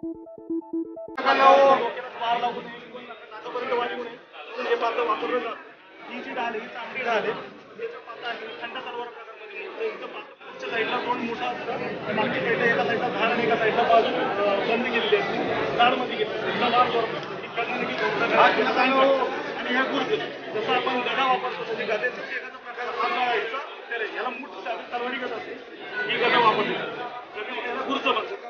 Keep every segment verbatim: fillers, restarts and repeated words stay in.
ही जी डाल ही चांगली डाल आहे त्याच्या पाता आहे थंड तलवार प्रकारमध्ये इथं पाताच्या साईडला दोन मोठा असतं मागच्या साईडला एका साईडला झाड आणि एका साईडला बाजू बंद केलेली असते झाडमध्ये घेतली वार करतो आणि ह्या गुर्ज जसं आपण गदा वापरतो म्हणजे गद्याचा एखादा प्रकार हा गळायचा तर ह्याला मोठी तलवारी गद असते ही गदा वापरली जाते याला गुर्ज म्हणतात.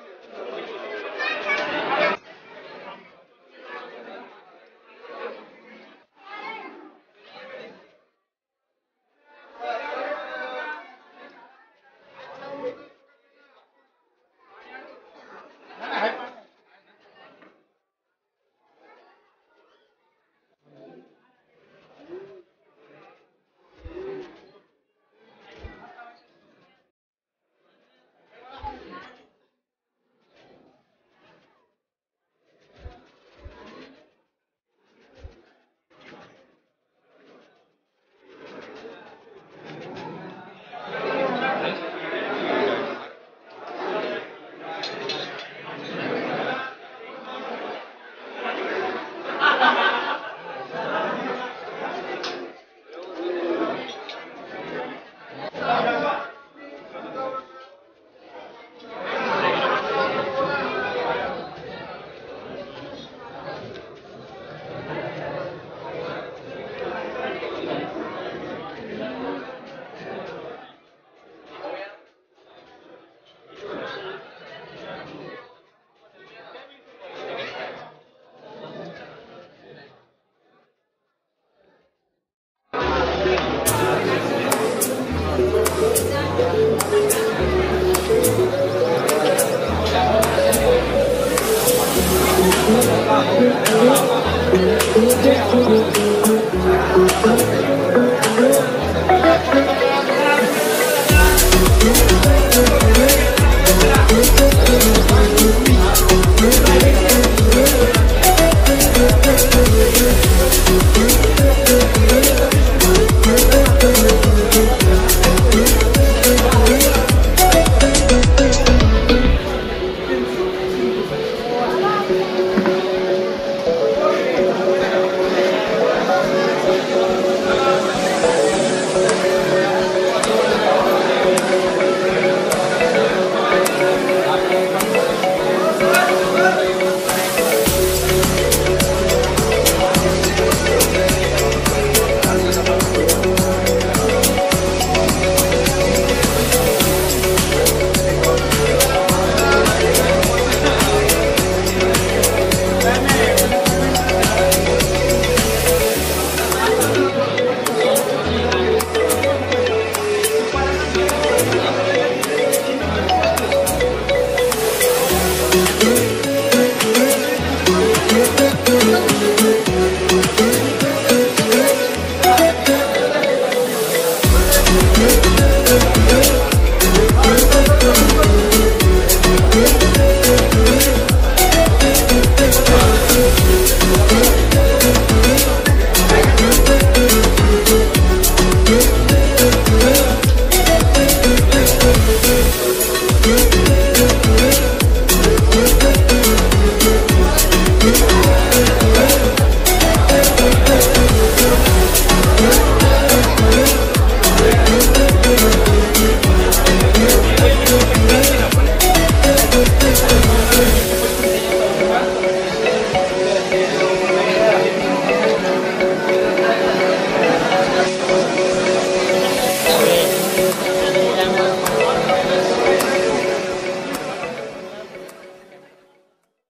Thank you.